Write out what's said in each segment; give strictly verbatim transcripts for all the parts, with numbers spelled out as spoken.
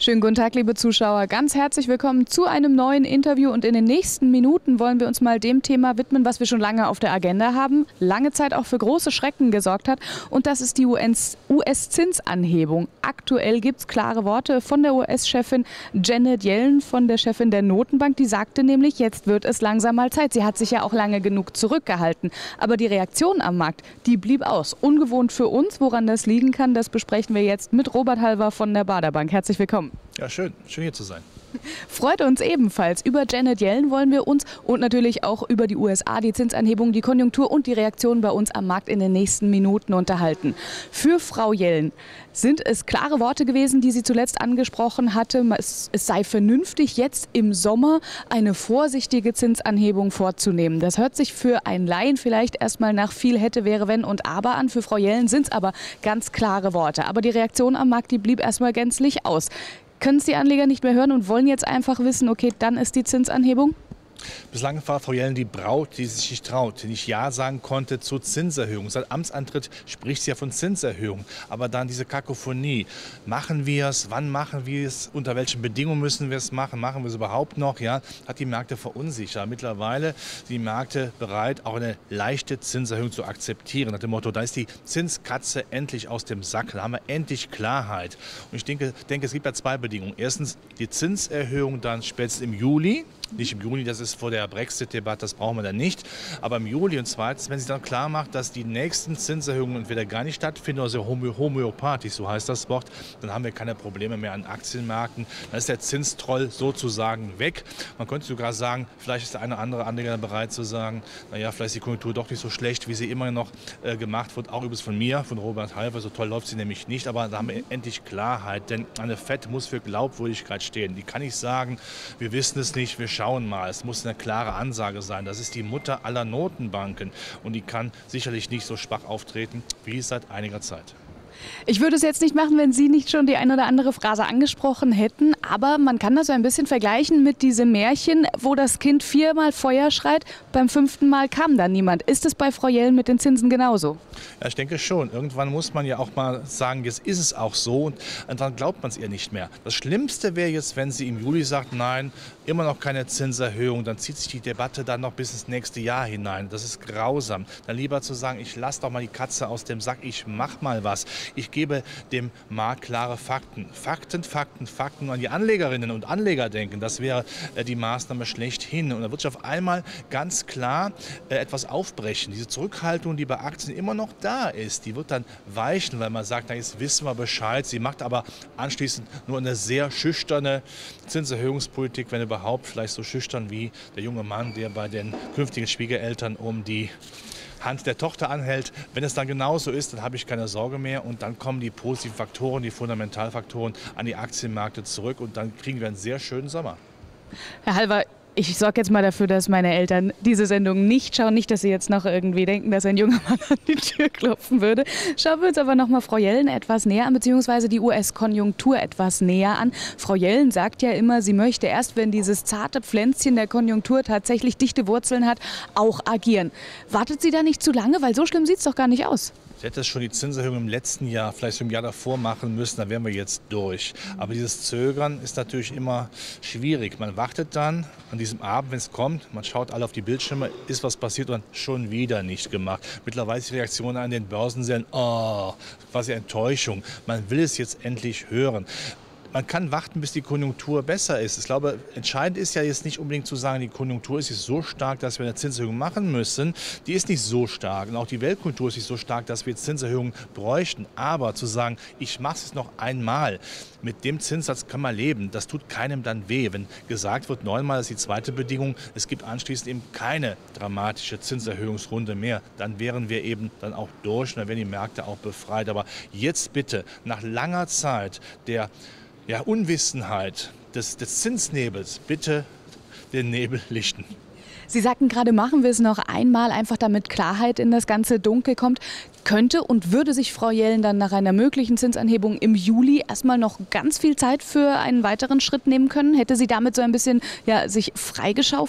Schönen guten Tag, liebe Zuschauer. Ganz herzlich willkommen zu einem neuen Interview. Und in den nächsten Minuten wollen wir uns mal dem Thema widmen, was wir schon lange auf der Agenda haben, lange Zeit auch für große Schrecken gesorgt hat. Und das ist die U S-Zinsanhebung. Aktuell gibt es klare Worte von der U S-Chefin Janet Yellen, von der Chefin der Notenbank. Die sagte nämlich, jetzt wird es langsam mal Zeit. Sie hat sich ja auch lange genug zurückgehalten. Aber die Reaktion am Markt, die blieb aus. Ungewohnt für uns. Woran das liegen kann, das besprechen wir jetzt mit Robert Halver von der Baader Bank. Herzlich willkommen. Ja, schön. Schön hier zu sein. Freut uns ebenfalls. Über Janet Yellen wollen wir uns und natürlich auch über die U S A, die Zinsanhebung, die Konjunktur und die Reaktion bei uns am Markt in den nächsten Minuten unterhalten. Für Frau Yellen sind es klare Worte gewesen, die sie zuletzt angesprochen hatte. Es, es sei vernünftig, jetzt im Sommer eine vorsichtige Zinsanhebung vorzunehmen. Das hört sich für einen Laien vielleicht erstmal nach viel hätte, wäre, wenn und aber an. Für Frau Yellen sind es aber ganz klare Worte. Aber die Reaktion am Markt, die blieb erstmal gänzlich aus. Können es die Anleger nicht mehr hören und wollen jetzt einfach wissen, okay, dann ist die Zinsanhebung? Bislang war Frau Yellen die Braut, die sich nicht traut, die nicht Ja sagen konnte zur Zinserhöhung. Seit Amtsantritt spricht sie ja von Zinserhöhung. Aber dann diese Kakophonie. Machen wir es? Wann machen wir es? Unter welchen Bedingungen müssen wir es machen? Machen wir es überhaupt noch? Ja, hat die Märkte verunsichert. Mittlerweile sind die Märkte bereit, auch eine leichte Zinserhöhung zu akzeptieren. Nach dem Motto, da ist die Zinskatze endlich aus dem Sack. Da haben wir endlich Klarheit. Und ich denke, denke es gibt ja zwei Bedingungen. Erstens die Zinserhöhung dann spätestens im Juli. Nicht im Juni, das ist vor der Brexit-Debatte, das brauchen wir dann nicht. Aber im Juli und zweitens, wenn sie dann klar macht, dass die nächsten Zinserhöhungen entweder gar nicht stattfinden oder so homöopathisch, so heißt das Wort, dann haben wir keine Probleme mehr an Aktienmärkten. Dann ist der Zinstroll sozusagen weg. Man könnte sogar sagen, vielleicht ist der eine oder andere Anleger bereit zu sagen, naja, vielleicht ist die Konjunktur doch nicht so schlecht, wie sie immer noch äh, gemacht wird. Auch übrigens von mir, von Robert Halver, so toll läuft sie nämlich nicht. Aber da haben wir endlich Klarheit, denn eine Fed muss für Glaubwürdigkeit stehen. Die kann nicht sagen, wir wissen es nicht, wir schauen mal. Es muss eine klare Ansage sein. Das ist die Mutter aller Notenbanken und die kann sicherlich nicht so schwach auftreten wie seit einiger Zeit. Ich würde es jetzt nicht machen, wenn Sie nicht schon die eine oder andere Phrase angesprochen hätten, aber man kann das so ein bisschen vergleichen mit diesem Märchen, wo das Kind viermal Feuer schreit, beim fünften Mal kam dann niemand. Ist es bei Frau Yellen mit den Zinsen genauso? Ja, ich denke schon. Irgendwann muss man ja auch mal sagen, jetzt ist es auch so und dann glaubt man es ihr nicht mehr. Das Schlimmste wäre jetzt, wenn sie im Juli sagt, nein, immer noch keine Zinserhöhung, dann zieht sich die Debatte dann noch bis ins nächste Jahr hinein. Das ist grausam. Dann lieber zu sagen, ich lasse doch mal die Katze aus dem Sack, ich mach mal was. Ich gebe dem Markt klare Fakten. Fakten, Fakten, Fakten. An die Anlegerinnen und Anleger denken, das wäre äh, die Maßnahme schlechthin. Und da wird sich auf einmal ganz klar äh, etwas aufbrechen. Diese Zurückhaltung, die bei Aktien immer noch da ist, die wird dann weichen, weil man sagt, na, jetzt wissen wir Bescheid. Sie macht aber anschließend nur eine sehr schüchterne Zinserhöhungspolitik, wenn überhaupt, vielleicht so schüchtern wie der junge Mann, der bei den künftigen Schwiegereltern um die Hand der Tochter anhält. Wenn es dann genauso ist, dann habe ich keine Sorge mehr und dann kommen die positiven Faktoren, die Fundamentalfaktoren an die Aktienmärkte zurück und dann kriegen wir einen sehr schönen Sommer. Herr Halver, ich sorge jetzt mal dafür, dass meine Eltern diese Sendung nicht schauen. Nicht, dass sie jetzt noch irgendwie denken, dass ein junger Mann an die Tür klopfen würde. Schauen wir uns aber noch mal Frau Yellen etwas näher an, beziehungsweise die U S-Konjunktur etwas näher an. Frau Yellen sagt ja immer, sie möchte erst, wenn dieses zarte Pflänzchen der Konjunktur tatsächlich dichte Wurzeln hat, auch agieren. Wartet sie da nicht zu lange? Weil so schlimm sieht es doch gar nicht aus. Sie hätte schon die Zinserhöhung im letzten Jahr, vielleicht im Jahr davor machen müssen, da wären wir jetzt durch. Aber dieses Zögern ist natürlich immer schwierig. Man wartet dann an diesem Abend, wenn es kommt, man schaut alle auf die Bildschirme, ist was passiert und schon wieder nicht gemacht. Mittlerweile ist die Reaktion an den Börsen, oh, quasi Enttäuschung. Man will es jetzt endlich hören. Man kann warten, bis die Konjunktur besser ist. Ich glaube, entscheidend ist ja jetzt nicht unbedingt zu sagen, die Konjunktur ist jetzt so stark, dass wir eine Zinserhöhung machen müssen. Die ist nicht so stark. Und auch die Weltkonjunktur ist nicht so stark, dass wir jetzt Zinserhöhungen bräuchten. Aber zu sagen, ich mache es noch einmal, mit dem Zinssatz kann man leben. Das tut keinem dann weh. Wenn gesagt wird, neunmal ist die zweite Bedingung, es gibt anschließend eben keine dramatische Zinserhöhungsrunde mehr, dann wären wir eben dann auch durch und dann wären die Märkte auch befreit. Aber jetzt bitte, nach langer Zeit der Ja, Unwissenheit des, des Zinsnebels, bitte den Nebel lichten. Sie sagten gerade, machen wir es noch einmal, einfach damit Klarheit in das ganze Dunkel kommt. Könnte und würde sich Frau Yellen dann nach einer möglichen Zinsanhebung im Juli erstmal noch ganz viel Zeit für einen weiteren Schritt nehmen können? Hätte sie damit so ein bisschen ja, sich freigeschaufelt?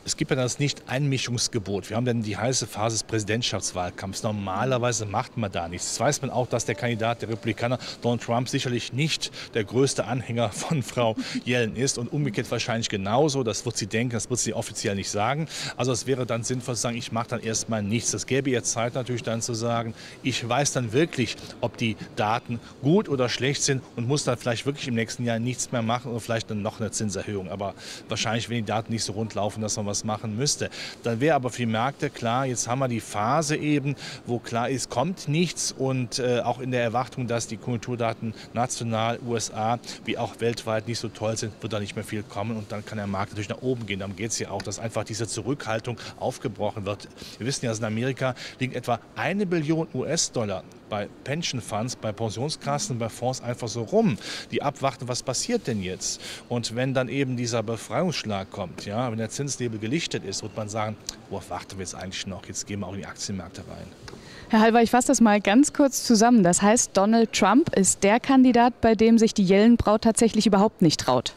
Es gibt ja das Nicht-Einmischungsgebot. Wir haben dann die heiße Phase des Präsidentschaftswahlkampfs. Normalerweise macht man da nichts. Das weiß man auch, dass der Kandidat der Republikaner, Donald Trump, sicherlich nicht der größte Anhänger von Frau Yellen ist und umgekehrt wahrscheinlich genauso. Das wird sie denken, das wird sie offiziell nicht sagen. Also es wäre dann sinnvoll zu sagen, ich mache dann erstmal nichts. Das gäbe jetzt Zeit natürlich dann zu sagen, ich weiß dann wirklich, ob die Daten gut oder schlecht sind und muss dann vielleicht wirklich im nächsten Jahr nichts mehr machen oder vielleicht dann noch eine Zinserhöhung. Aber wahrscheinlich, wenn die Daten nicht so rund laufen, dass man was machen müsste. Dann wäre aber für die Märkte klar, jetzt haben wir die Phase eben, wo klar ist, kommt nichts und äh, auch in der Erwartung, dass die Konjunkturdaten national, U S A, wie auch weltweit nicht so toll sind, wird da nicht mehr viel kommen und dann kann der Markt natürlich nach oben gehen. Darum geht es ja auch, dass einfach diese Zurückhaltung aufgebrochen wird. Wir wissen ja, dass in Amerika liegen etwa eine Billion U S-Dollar bei Pension Funds, bei Pensionskassen, bei Fonds einfach so rum, die abwarten, was passiert denn jetzt? Und wenn dann eben dieser Befreiungsschlag kommt, ja, wenn der Zinsnebel gelichtet ist, wird man sagen, worauf warten wir jetzt eigentlich noch? Jetzt gehen wir auch in die Aktienmärkte rein. Herr Halver, ich fasse das mal ganz kurz zusammen. Das heißt, Donald Trump ist der Kandidat, bei dem sich die Yellen-Braut tatsächlich überhaupt nicht traut.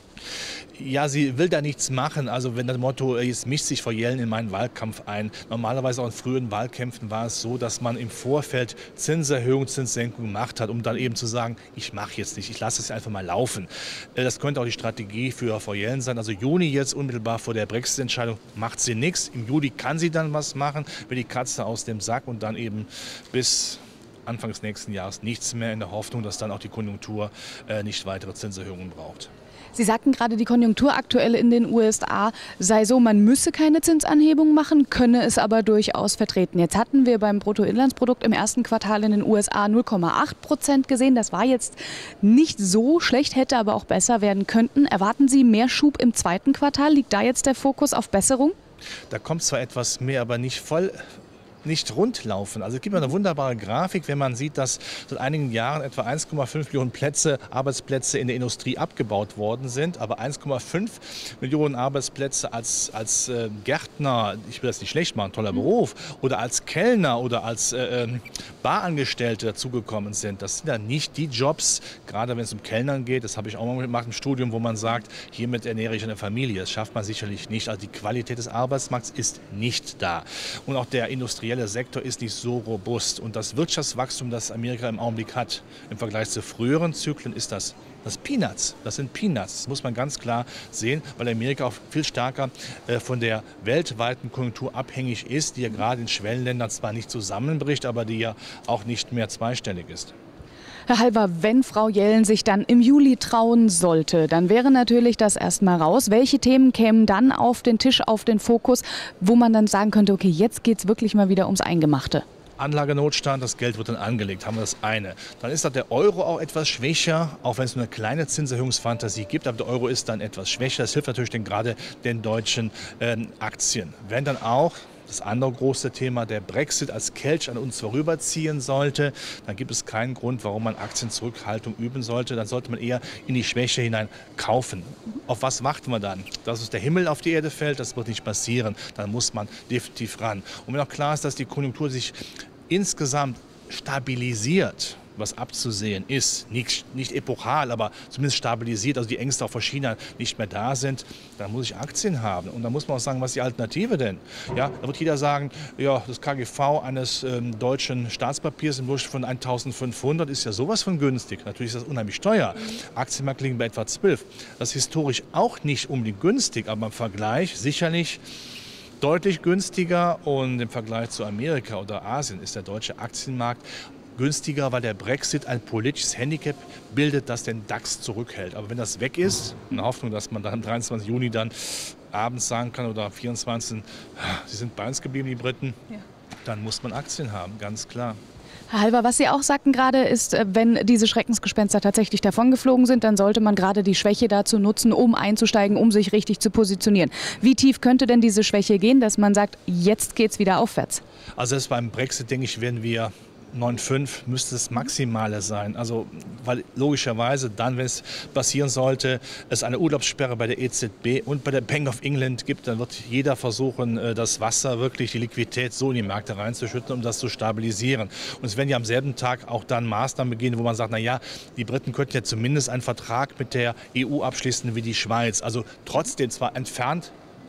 Ja, sie will da nichts machen. Also wenn das Motto, jetzt mischt sich Frau Yellen in meinen Wahlkampf ein. Normalerweise auch in frühen Wahlkämpfen war es so, dass man im Vorfeld Zinserhöhung, Zinssenkung gemacht hat, um dann eben zu sagen, ich mache jetzt nicht, ich lasse es einfach mal laufen. Das könnte auch die Strategie für Frau Yellen sein. Also Juni jetzt unmittelbar vor der Brexit-Entscheidung macht sie nichts. Im Juli kann sie dann was machen, will die Katze aus dem Sack und dann eben bis Anfang des nächsten Jahres nichts mehr in der Hoffnung, dass dann auch die Konjunktur äh, nicht weitere Zinserhöhungen braucht. Sie sagten gerade, die Konjunktur aktuell in den U S A sei so, man müsse keine Zinsanhebung machen, könne es aber durchaus vertreten. Jetzt hatten wir beim Bruttoinlandsprodukt im ersten Quartal in den U S A null Komma acht Prozent gesehen. Das war jetzt nicht so schlecht, hätte aber auch besser werden können. Erwarten Sie mehr Schub im zweiten Quartal? Liegt da jetzt der Fokus auf Besserung? Da kommt zwar etwas mehr, aber nicht voll. Nicht rund laufen. Also es gibt eine wunderbare Grafik, wenn man sieht, dass seit einigen Jahren etwa eins Komma fünf Millionen Plätze, Arbeitsplätze in der Industrie abgebaut worden sind, aber eins Komma fünf Millionen Arbeitsplätze als, als äh, Gärtner, ich will das nicht schlecht machen, toller Beruf, oder als Kellner oder als äh, Barangestellte dazugekommen sind. Das sind ja nicht die Jobs, gerade wenn es um Kellnern geht, das habe ich auch mal gemacht im Studium, wo man sagt, hiermit ernähre ich eine Familie. Das schafft man sicherlich nicht. Also die Qualität des Arbeitsmarkts ist nicht da. Und auch der industrielle Der Sektor ist nicht so robust und das Wirtschaftswachstum, das Amerika im Augenblick hat, im Vergleich zu früheren Zyklen, ist das, das Peanuts. Das sind Peanuts. Das muss man ganz klar sehen, weil Amerika auch viel stärker äh, von der weltweiten Konjunktur abhängig ist, die ja gerade in Schwellenländern zwar nicht zusammenbricht, aber die ja auch nicht mehr zweistellig ist. Herr Halver, wenn Frau Yellen sich dann im Juli trauen sollte, dann wäre natürlich das erstmal raus. Welche Themen kämen dann auf den Tisch, auf den Fokus, wo man dann sagen könnte, okay, jetzt geht es wirklich mal wieder ums Eingemachte? Anlagenotstand, das Geld wird dann angelegt, haben wir das eine. Dann ist da der Euro auch etwas schwächer, auch wenn es nur eine kleine Zinserhöhungsfantasie gibt, aber der Euro ist dann etwas schwächer. Das hilft natürlich den, gerade den deutschen ähm, Aktien. Wenn dann auch das andere große Thema, der Brexit als Kelch an uns vorüberziehen sollte, dann gibt es keinen Grund, warum man Aktienzurückhaltung üben sollte. Dann sollte man eher in die Schwäche hinein kaufen. Auf was warten wir dann? Dass uns der Himmel auf die Erde fällt, das wird nicht passieren. Dann muss man definitiv ran. Und wenn auch klar ist, dass die Konjunktur sich insgesamt stabilisiert, was abzusehen ist, nicht, nicht epochal, aber zumindest stabilisiert, also die Ängste auch vor China nicht mehr da sind, dann muss ich Aktien haben. Und dann muss man auch sagen, was ist die Alternative denn? Ja, da wird jeder sagen, ja, das K G V eines ähm, deutschen Staatspapiers im Durchschnitt von eintausendfünfhundert ist ja sowas von günstig. Natürlich ist das unheimlich teuer. Aktienmärkte liegen bei etwa zwölf. Das ist historisch auch nicht unbedingt günstig, aber im Vergleich sicherlich deutlich günstiger. Und im Vergleich zu Amerika oder Asien ist der deutsche Aktienmarkt günstiger, weil der Brexit ein politisches Handicap bildet, das den DAX zurückhält. Aber wenn das weg ist, in der Hoffnung, dass man dann am dreiundzwanzigsten Juni dann abends sagen kann oder am vierundzwanzigsten Sie sind bei uns geblieben, die Briten, ja, dann muss man Aktien haben, ganz klar. Herr Halver, was Sie auch sagten gerade, ist, wenn diese Schreckensgespenster tatsächlich davongeflogen sind, dann sollte man gerade die Schwäche dazu nutzen, um einzusteigen, um sich richtig zu positionieren. Wie tief könnte denn diese Schwäche gehen, dass man sagt, jetzt geht es wieder aufwärts? Also selbst beim Brexit, denke ich, werden wir neun Komma fünf müsste das Maximale sein. Also, weil logischerweise dann, wenn es passieren sollte, es eine Urlaubssperre bei der E Z B und bei der Bank of England gibt, dann wird jeder versuchen, das Wasser, wirklich die Liquidität so in die Märkte reinzuschütten, um das zu stabilisieren. Und es werden ja am selben Tag auch dann Maßnahmen beginnen, wo man sagt, na ja, die Briten könnten ja zumindest einen Vertrag mit der E U abschließen wie die Schweiz. Also trotzdem zwar entfernt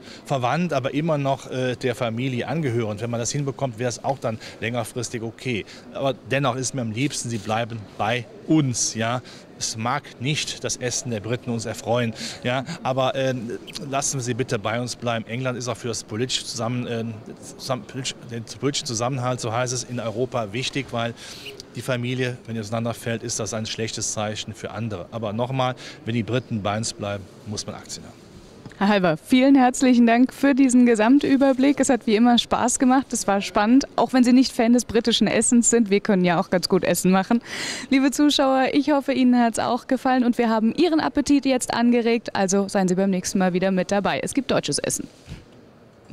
verwandt, aber immer noch äh, der Familie angehörend. Wenn man das hinbekommt, wäre es auch dann längerfristig okay. Aber dennoch ist mir am liebsten, sie bleiben bei uns. Ja? Es mag nicht das Essen der Briten uns erfreuen, ja? Aber äh, lassen wir sie bitte bei uns bleiben. England ist auch für das politische Zusammen, äh, zusammen, den politischen Zusammenhalt, so heißt es, in Europa wichtig, weil die Familie, wenn die auseinanderfällt, ist das ein schlechtes Zeichen für andere. Aber nochmal, wenn die Briten bei uns bleiben, muss man Aktien haben. Herr Halver, vielen herzlichen Dank für diesen Gesamtüberblick. Es hat wie immer Spaß gemacht. Es war spannend, auch wenn Sie nicht Fan des britischen Essens sind. Wir können ja auch ganz gut Essen machen. Liebe Zuschauer, ich hoffe, Ihnen hat es auch gefallen und wir haben Ihren Appetit jetzt angeregt. Also seien Sie beim nächsten Mal wieder mit dabei. Es gibt deutsches Essen.